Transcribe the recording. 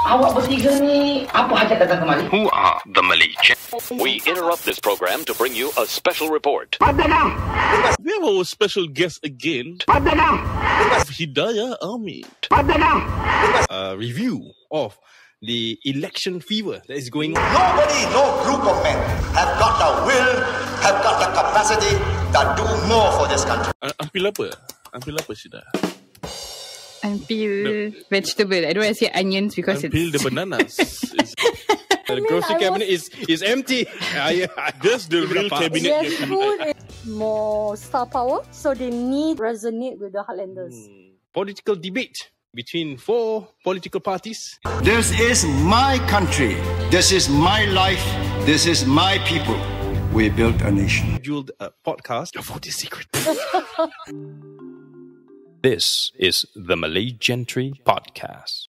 Awak bertiga ni apa hajat datang kemari? Who are the Malay Gentry? We interrupt this program to bring you a special report. We have our special guest again, Hidayah Amin. Review of the election fever that is going on. Nobody, no group of men have got the will, have got the capacity that do more for this country. Ampil apa? Ampil apa, Syida? Unpeel vegetable. I don't want to say onions because Ampil the bananas. The grocery cabinet is empty. That's the real cabinet. Yes, food is more star power, so they need resonate with the Highlanders. Political debate between four political parties. This is my country. This is my life. This is my people. We built a nation. Scheduled podcast. Your vote is secret. This is the Malay Gentry podcast.